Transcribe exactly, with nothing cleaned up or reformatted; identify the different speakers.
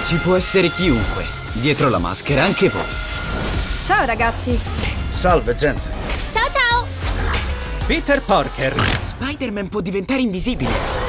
Speaker 1: Ci può essere chiunque. Dietro la maschera anche voi.
Speaker 2: Ciao ragazzi.
Speaker 3: Salve, gente.
Speaker 4: Ciao ciao!
Speaker 5: Peter Parker.
Speaker 1: Spider-Man può diventare invisibile.